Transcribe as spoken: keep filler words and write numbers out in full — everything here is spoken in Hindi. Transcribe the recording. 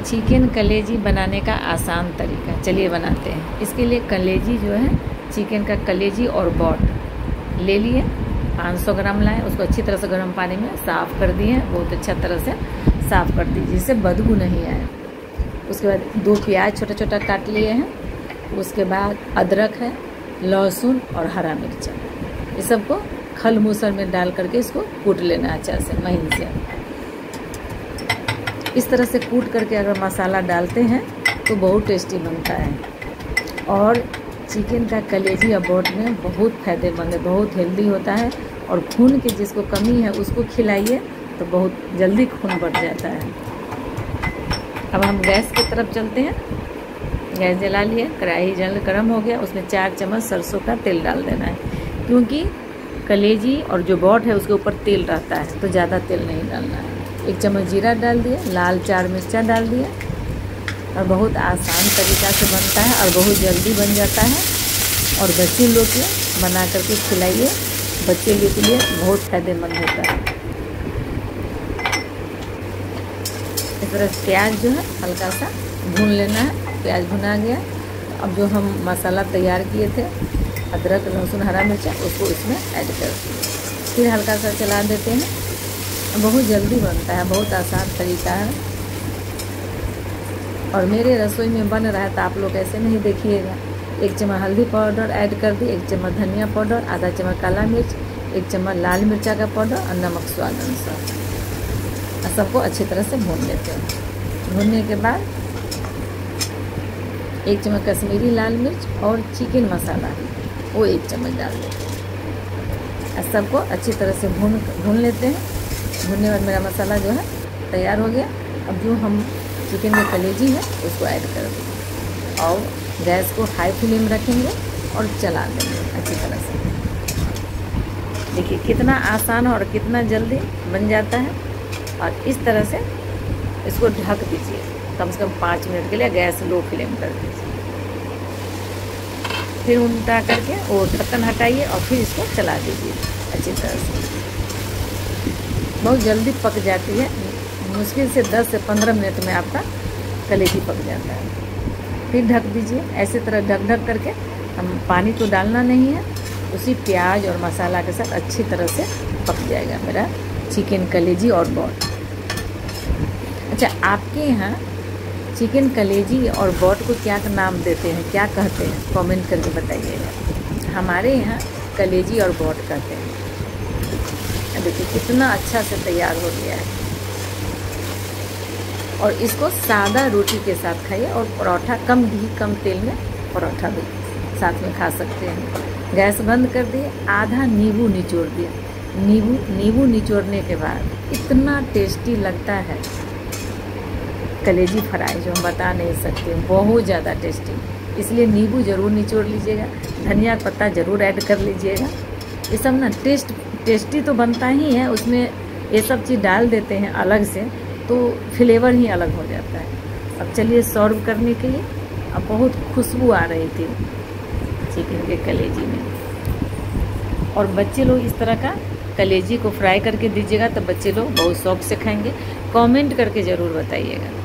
चिकन कलेजी बनाने का आसान तरीका, चलिए बनाते हैं। इसके लिए कलेजी जो है, चिकन का कलेजी और बॉट ले लिए, पाँच सौ ग्राम लाए। उसको अच्छी तरह से गर्म पानी में साफ़ कर दिए, बहुत अच्छा तरह से साफ़ कर दीजिए जिससे बदबू नहीं आए। उसके बाद दो प्याज छोटा छोटा काट लिए हैं। उसके बाद अदरक है, लहसुन और हरा मिर्चा, ये सबको खल मूसल में डाल करके इसको कूट लेना अच्छा से, महीन से। इस तरह से कूट करके अगर मसाला डालते हैं तो बहुत टेस्टी बनता है। और चिकन का कलेजी या बोट में बहुत फ़ायदेमंद है, बहुत हेल्दी होता है। और खून की जिसको कमी है उसको खिलाइए तो बहुत जल्दी खून बढ़ जाता है। अब हम गैस की तरफ चलते हैं। गैस जला लिए, कढ़ाई जल गर्म हो गया, उसमें चार चम्मच सरसों का तेल डाल देना है, क्योंकि कलेजी और जो बोट है उसके ऊपर तेल रहता है, तो ज़्यादा तेल नहीं डालना है। एक चम्मच जीरा डाल दिए, लाल चार मिर्चा डाल दिए। और बहुत आसान तरीक़ा से बनता है और बहुत जल्दी बन जाता है। और बच्चे लोग के बना करके खिलाइए, बच्चे लोग के लिए बहुत फ़ायदेमंद होता है। इस तरह प्याज जो है हल्का सा भून लेना है। प्याज भुना गया, अब जो हम मसाला तैयार किए थे, अदरक लहसुन हरा मिर्चा, उसको इसमें ऐड कर दिए। फिर हल्का सा चला देते हैं। बहुत जल्दी बनता है, बहुत आसान तरीका है। और मेरे रसोई में बन रहा है तो आप लोग ऐसे नहीं देखिएगा। एक चम्मच हल्दी पाउडर ऐड कर दी, एक चम्मच धनिया पाउडर, आधा चम्मच काला मिर्च, एक चम्मच लाल मिर्चा का पाउडर और नमक स्वाद अनुसार। सबको अच्छी तरह से भून लेते हैं। भूनने के बाद एक चम्मच कश्मीरी लाल मिर्च और चिकन मसाला वो एक चम्मच डाल देते हैं। सबको अच्छी तरह से भून भून लेते हैं। भूनने बाद मेरा मसाला जो है तैयार हो गया। अब जो हम चिकन में कलेजी है उसको ऐड कर देंगे और गैस को हाई फ्लेम रखेंगे और चला देंगे अच्छी तरह से। देखिए कितना आसान और कितना जल्दी बन जाता है। और इस तरह से इसको ढक दीजिए, कम से कम पाँच मिनट के लिए गैस लो फ्लेम कर दीजिए। फिर उल्टा करके वो ढक्कन हटाइए और फिर इसको चला दीजिए अच्छी तरह से। बहुत जल्दी पक जाती है, मुश्किल से दस से पंद्रह मिनट में आपका कलेजी पक जाता है। फिर ढक दीजिए, ऐसे तरह ढक ढक करके। हम पानी तो डालना नहीं है, उसी प्याज और मसाला के साथ अच्छी तरह से पक जाएगा मेरा चिकन कलेजी और बोट। अच्छा, आपके यहाँ चिकन कलेजी और बोट को क्या नाम देते हैं, क्या कहते हैं, कमेंट करके बताइएगा। हमारे यहाँ कलेजी और बोट कहते हैं। देखिए कितना अच्छा से तैयार हो गया है। और इसको सादा रोटी के साथ खाइए और परोठा, कम घी कम तेल में परोठा भी साथ में खा सकते हैं। गैस बंद कर दिए, आधा नींबू निचोड़ दिए। नींबू नींबू निचोड़ने के बाद इतना टेस्टी लगता है कलेजी फ्राई, जो हम बता नहीं सकते, बहुत ज़्यादा टेस्टी। इसलिए नींबू ज़रूर निचोड़ लीजिएगा, धनिया का पत्ता ज़रूर ऐड कर लीजिएगा। ये सब ना टेस्ट टेस्टी तो बनता ही है, उसमें ये सब चीज़ डाल देते हैं अलग से तो फ्लेवर ही अलग हो जाता है। अब चलिए सर्व करने के लिए। अब बहुत खुशबू आ रही थी चिकन के कलेजी में। और बच्चे लोग इस तरह का कलेजी को फ्राई करके दीजिएगा तो बच्चे लोग बहुत शौक से खाएंगे। कमेंट करके ज़रूर बताइएगा।